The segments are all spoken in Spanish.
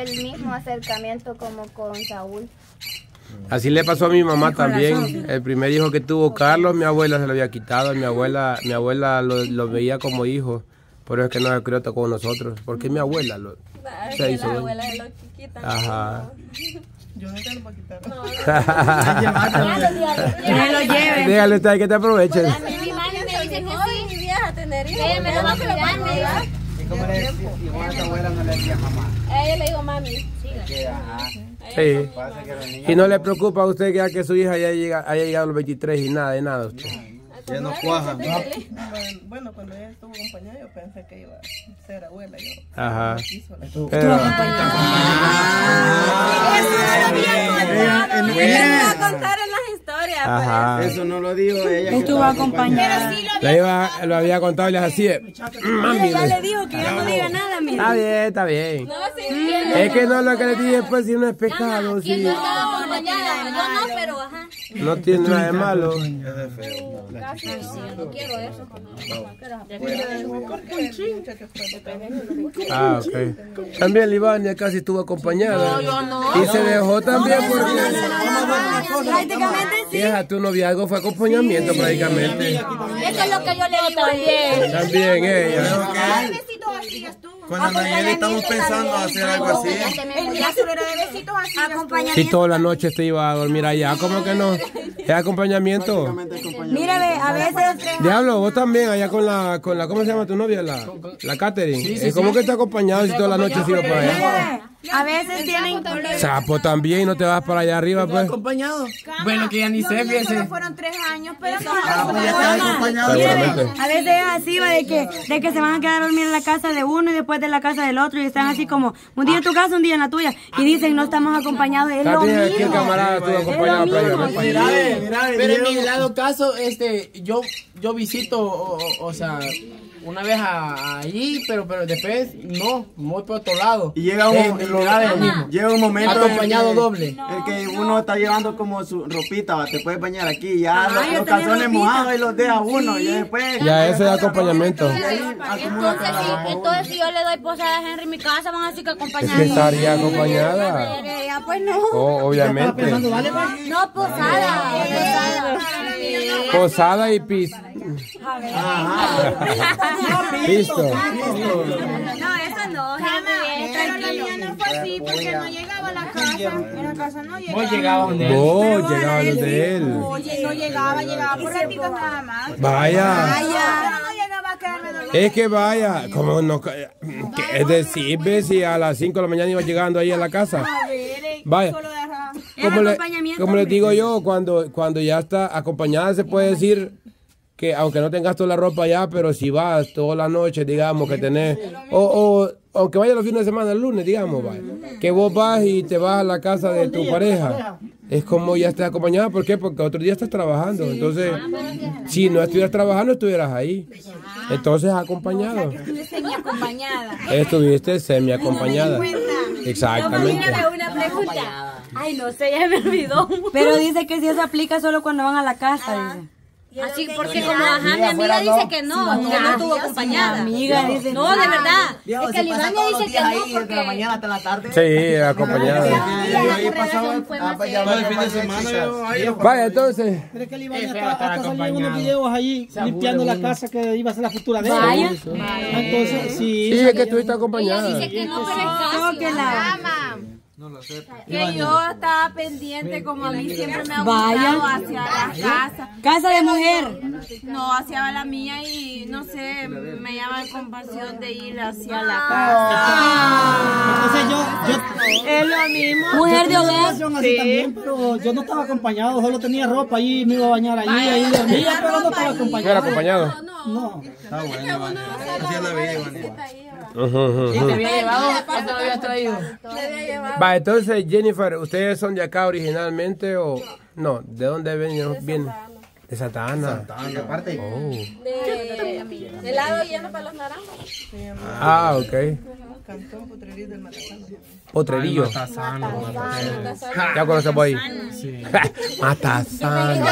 el mismo acercamiento como con Saúl. Así le pasó a mi mamá también. El primer hijo que tuvo Carlos, mi abuela se lo había quitado. Mi abuela lo veía como hijo. Por eso es que no se crió con nosotros. Porque mi abuela se hizo. La abuela de los chiquitos. Ajá. Yo no te lo voy a quitar. No, Que me lo lleven. Dígale usted que te aprovechen. Mi mami me dice que sí. Mi vieja tener hijos. Ella me lo va a cuidar, me dijo. ¿Y cómo le decía? Igual a tu abuela no le decía mamá. A ella le digo mami. Que, ajá. Sí. Pasa que los niños... Y no le preocupa a usted que su hija haya llegado a los 23 y nada, de nada usted. Ya no cuaja. Bueno, cuando ella estuvo acompañada, yo pensé que iba a ser abuela. Yo, Ajá. no Pero, Eso no a contar en las historias. ajá. Eso no lo digo ella. Que Estuvo acompañada. Lo había contado y le hacía mami. Ya le dijo que yo no diga nada, mira. Está bien, está bien. No, sí, Es que no es lo que le dije, pues si no es pecado, ¿Quién sí. no estaba acompañada? Yo no, pero ajá. No tiene nada de malo. Casi no quiero eso. Ah, ok. También Livania casi estuvo acompañada. Y se dejó también porque... Prácticamente sí. Vieja, tu noviazgo fue acompañamiento prácticamente. Eso es lo que yo le digo también. También ella. Cuando Nayeli estamos pensando hacer algo así. Si toda la noche te iba a dormir allá, ¿cómo que no? Es acompañamiento. Mira, ve, a veces... Diablo, vos también allá con la ¿cómo se llama tu novia? La Catherine. ¿Cómo que está acompañado si toda la noche se iba para allá? A veces tienen... Sapo también, no te vas para allá arriba, pues. Acompañado. Bueno, que ya ni sé, fíjese. Fueron 3 años, pero no. Seguramente. A veces es así, va, de que se van a quedar a dormir en la casa de uno y después de la casa del otro y están así como un día en tu casa, un día en la tuya y dicen no estamos acompañados, es lo Catherine, aquí el mismo. camarada estuvo acompañado previamente. Pero en mi dado caso, yo visito, o sea, una vez allí, pero después no, voy por otro lado. Y llega un momento acompañado en que, doble. el que uno está llevando como su ropita, va, te puedes bañar aquí, ya yo los también calzones ropita. mojados y los deja uno, y después... Ya ese es acompañamiento. Entonces si yo le doy posada a Henry en mi casa, van a decir que Es que acompañada. estaría acompañada. Pues no. Oh, obviamente. No, posada. Posada y pis. Pisto. No, esa no. Pero la mía no fue así porque no llegaba a la casa. En la casa no llegaba. Vos llegabas donde él. Vos llegabas donde él. Oye, no llegaba por ratitos nada más. Vaya. Pero no llegaba a quedarme dormida. Es que vaya. Como no. Es decir, ves si a las 5 de la mañana iba llegando ahí a la casa. Vaya. Como les digo yo, cuando ya está acompañada se puede decir que aunque no tengas toda la ropa ya, pero si vas toda la noche, digamos que tenés, o aunque vaya los fines de semana, el lunes, digamos, vaya, que vos vas y te vas a la casa de tu pareja, es como ya estás acompañada. ¿Por qué? Porque otro día estás trabajando. Entonces, si no estuvieras trabajando, estuvieras ahí. Entonces, acompañado. Estuve semi-acompañada. Estuviste semi-acompañada. Exactamente. Una pregunta. Ay, no sé, ya me olvidó. Pero dice que si eso aplica solo cuando van a la casa, dice. Así porque como ajá, mi amiga dice que no estuvo acompañada. Amiga dice No, de verdad. Es que Livania dice que no porque... Desde la mañana hasta la tarde. Sí, acompañada. Ahí pasaba Todo el fin de semana yo ahí. Vaya, entonces. Pero es que hasta salían unos videos allí limpiando la casa que iba a ser la futura de él. Vaya. Entonces, sí. Sí, es que estuviste acompañada. Dice que no, pero es casi. que la... Que yo estaba pendiente, como a mí siempre me ha Vaya. gustado hacia la casa. Casa de mujer. No, hacia la mía y no sé, me llama la compasión de ir hacia la casa. Entonces yo Es lo mismo. Mujer de hogar. así también, pero yo no estaba acompañado, solo tenía ropa allí, me iba a bañar ahí dormía, pero no estaba ¿No era acompañado. acompañado? No. Está bueno, así es la vida, Iván. ¿Y te había llevado? ¿O te lo habías traído? Va, entonces, Jennifer, ¿ustedes son de acá originalmente o no? ¿De dónde vienen? De Santana. ¿En qué parte? De helado lleno para los naranjos. Ah, ok. Cantón Potrerillo del Matasano. Potrerillo. ¿Ya conocemos ahí? Sí. Matasano.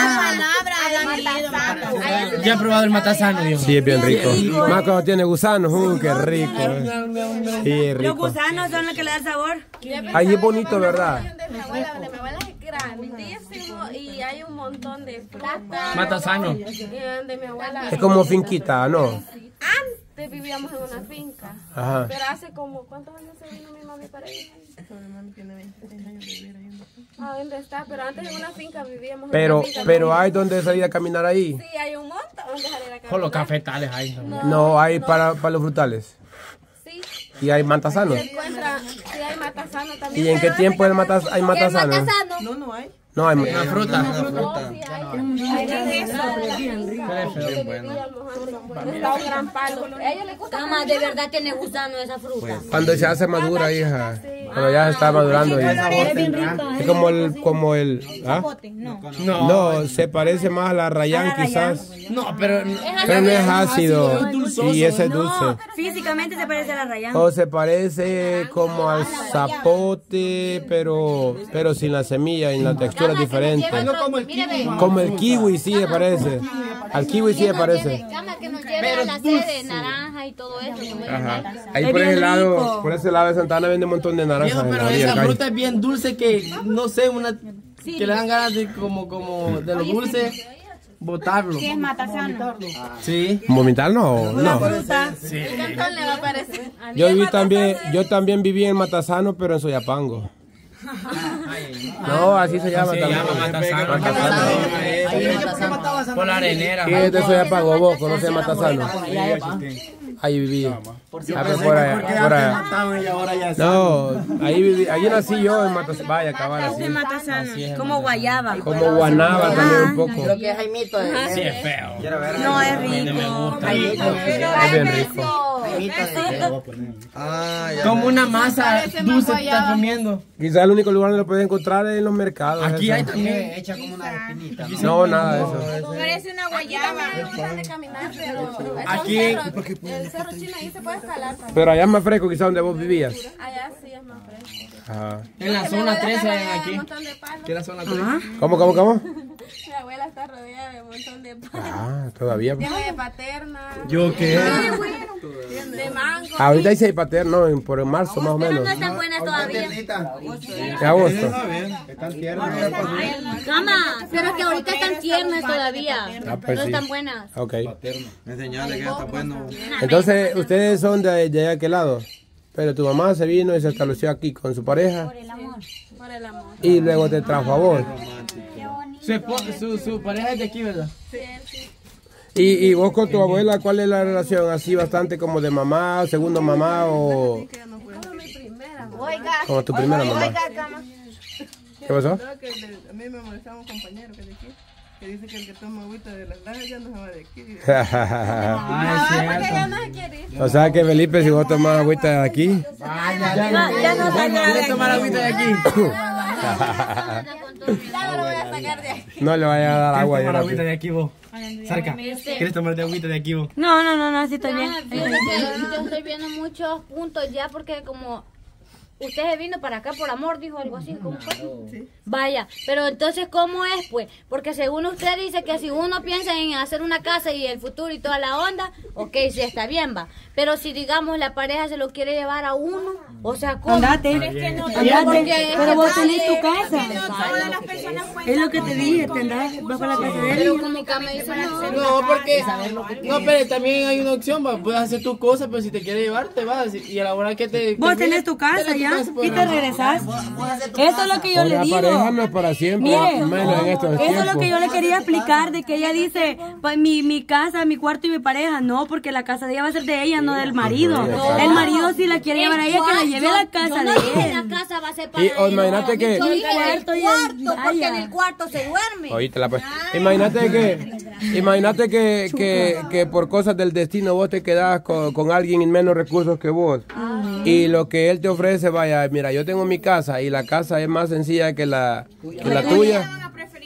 Ya he probado el matasano, Dios. Sí, es bien rico. Más cuando tiene gusanos, qué rico. Sí, es Los rico. gusanos son los que le dan sabor. Ahí es bonito, ¿verdad? De mi abuela es grandísimo y hay un montón de frutas. Matasano. De mi abuela. Es como finquita, ¿no? Antes vivíamos en una finca. Ajá. Pero hace como, ¿cuántos años se vino mi mami para ir? Mi mami tiene 26 años de vivir ahí. ¿A dónde está? Pero antes en una finca vivíamos en Pero, una finca. pero hay donde salir a caminar ahí. Sí, hay un montón donde salir a caminar. Con los cafetales ahí. No, hay para los frutales. Sí. Y hay matasano. Se encuentra, sí hay matasano también. ¿Y en qué tiempo hay matasano? No hay. No hay. Una fruta. No, sí hay de eso. Está un gran palo. A ellos les gusta. Cama, de verdad tiene gusano esa fruta. Cuando se hace madura, hija. Cuando ya se está madurando. Es como el. ¿Ah? No, se parece más a la Rayán quizás. No, pero no es ácido. Y ese es dulce. Físicamente se parece a la rayán. O se parece como al zapote, pero sin la semilla y la textura es diferente. Como el kiwi sí se parece. Al kiwi sí se parece. Que nos lleve a la sede, naranja y todo eso. Ajá. Ahí por ese lado de Santana vende un montón de naranjas. pero esa fruta es bien dulce que, no sé, que le dan ganas de como de los dulces, botarlo. ¿Qué es matasano? Sí. ¿Vomitar no? No. Sí. ¿Qué cantón le va a parecer? Yo también viví en Matasano, pero en Soyapango. No, así se llama también. Por la arenera. ¿Quién es de Soyapango? ¿Vos conoces Matasano? Ahí viví. Por allá. No, ahí viví. Ahí nací yo en Matasano. Vaya, cabal, así. Como guayaba. Como guanaba también un poco. Lo que es Jaimito. Sí, es feo. No, es rico. Es bien rico. Como una masa dulce que estás comiendo. Quizás el único lugar donde lo puedes encontrar es en los mercados. Aquí hay también. Hecha como una espinita. No, nada de eso. Parece una guayaba. Me gusta de caminar, pero Aquí. el cerro chino ahí se puede escalar. Pero allá es más fresco quizás donde vos vivías. Allá sí es más fresco. Ajá. En la zona 13 hay aquí. Un montón de palos. ¿Qué es la zona 13? ¿Cómo? Mi abuela está rodeada de un montón de palos. Ah, todavía. Tiene de paterna. ¿Yo qué? De mango. Ahorita hice paterno por marzo más o Pero menos. no están buenas todavía. ¿Qué agosto? Están tiernos. Cama, pero es que ahorita están tiernas todavía. Pues No sí. están buenas. Ok. Enseñarle que ya está bueno. Entonces, ustedes son de aquel lado. Pero tu mamá se vino y se estableció aquí con su pareja. Por el amor. Por el amor. Y luego te trajo a vos. Su pareja es de aquí, ¿verdad? Y vos con tu abuela, ¿cuál es la relación? ¿Así bastante como de mamá, segundo mamá o Oiga. como tu primera mamá? Oiga, cama. ¿Qué pasó? Creo que a mí me molestaba un compañero que de aquí, que dice que el que toma agüita de las lajas ya no se va de aquí. Ya no se quiere ir. O sea que Felipe, si vos tomás agüita de aquí. Ya no voy a tomar agüita de aquí. Ya no lo voy a sacar de aquí. No le vaya a dar agua. ¿Quieres tomar ya agüita de aquí vos? Sarca, ¿quieres tomarte agüita de aquí vos? No, sí estoy bien. Fíjate que yo estoy viendo muchos puntos ya porque como usted se vino para acá por amor, dijo algo así. ¿Cómo fue? Vaya, pero entonces ¿cómo es pues? Porque según usted dice que si uno piensa en hacer una casa y el futuro y toda la onda, ok, sí está bien, va. Pero si digamos la pareja se lo quiere llevar a uno, o sea, ¿cómo? Andate, pero vos tenés tu casa. Todas las personas Es lo que te dije, te andás, vas para la casa de él. Pero como que me dice No, porque no, pero también hay una opción, va. Puedes hacer tus cosas, pero si te quiere llevar, te vas. Y a la hora que te... Vos tenés tu casa ya y te regresás. Eso es lo que yo le La digo. pareja no es para siempre, Mire, menos en estos eso es lo que tiempos. yo le quería explicar, de que ella dice, pues, mi casa, mi cuarto y mi pareja. No, porque la casa de ella va a ser de ella, no del marido. El marido si la quiere llevar a ella, que la lleve a la casa de él. la casa va a ser para Y imagínate que... Yo dije en el cuarto y cuarto, porque vaya. en el cuarto se duerme. Oítela, pues. Imagínate que por cosas del destino vos te quedás con alguien en menos recursos que vos. Y lo que él te ofrece, vaya, mira, yo tengo mi casa y la casa es más sencilla que la tuya.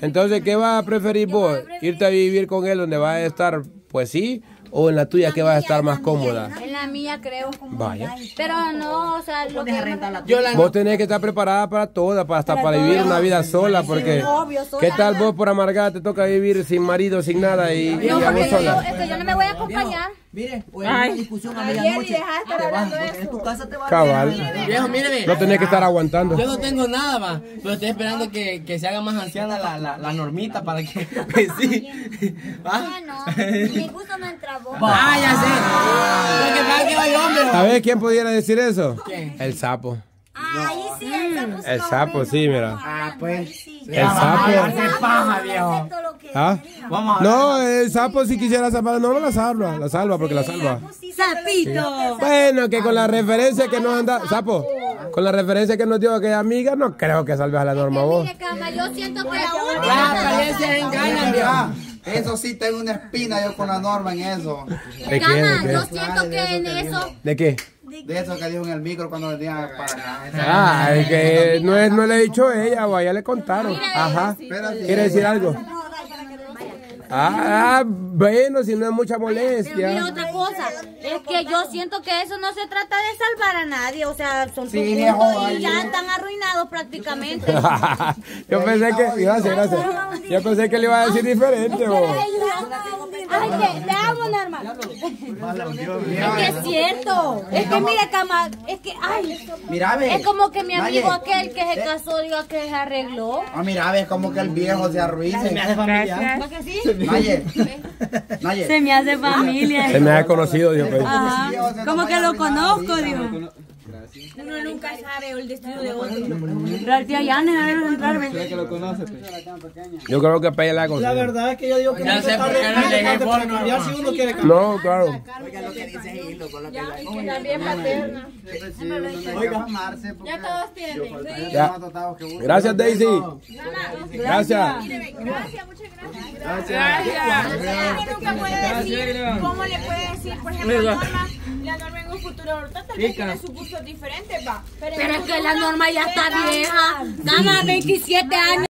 Entonces, ¿qué vas a preferir vos? ¿Irte a vivir con él donde vas a estar, pues sí? ¿O en la tuya que vas a estar más cómoda? En la mía creo. Vaya. Pero no, o sea, lo que... Vos tenés que estar preparada para todo, hasta para vivir una vida sola, porque ¿qué tal vos por amargada te toca vivir sin marido, sin nada y No, a vos porque sola? es que yo no me voy a acompañar. Mire, o en una discusión a medianoche, te vas, porque en tu casa te vas. Cabal. Viejo, míreme. No tenés que estar aguantando. Yo no tengo nada, va. Pero estoy esperando que se haga más anciana la normita para que... Pues sí. No, mi gusto no entra vos. Ah, ya sé. Lo que pasa es que hay hombre. ¿Sabés quién pudiera decir eso? ¿Quién? El sapo. Ahí sí, El sapo, sí, mira. Ah, pues. El sapo. Paja, viejo. ¿Ah? No, el sapo si quisiera salvar, no la salva porque la salva. Sapito. Bueno, que con la referencia que nos anda, sapo, con la referencia que nos dio aquella amiga, no creo que salves a la Norma vos. Mire, cama, yo siento que la Las única... apariencias engañan, viejo. Eso sí, tengo una espina yo con la Norma en eso. ¿De qué? Cama, ¿De yo qué? siento que en eso... ¿De qué? De eso que dijo en el micro cuando venía para acá. Ah, es que no le he dicho ella, o ya le contaron. Ajá. ¿Quiere decir algo? Bueno, si no es mucha molestia. Mira, otra cosa, es que yo siento que eso no se trata de salvar a nadie, o sea, son tus Sí, gustos y ya están arruinados prácticamente. Yo pensé que, gracias. Yo pensé que le iba a decir diferente, vos. Ay, te amo, Norma. Es que es cierto. Es que mira, cama, es que, ay, Mira, ve. es como que mi amigo Naye. aquel que se casó, diga que se arregló. Ah, mira, ves como que el viejo se arruina. Se me hace familiar. ¿Para que sí? Naye. Naye. Se me hace familia. Se me ha conocido, Dios mío. Ajá. Como que lo conozco, digo. Uno nunca sabe el destino de otro. Realmente ya no debe entrarme. Yo creo que Pella la La verdad es que yo digo que Ya no sé se por tarde qué no llegué tanto por para cambiar si uno quiere cambiar. No, claro. También paterna. Oiga, amarse. Ya todos tienen. Ya. Gracias, Daisy. Gracias. Gracias, muchas gracias. Uno nunca puede decir cómo le puede decir, por ejemplo, la norma en un futuro ahorita tal vez tiene sus gustos diferentes, va. Pero es que la Norma ya está vieja. Cama, 27 años.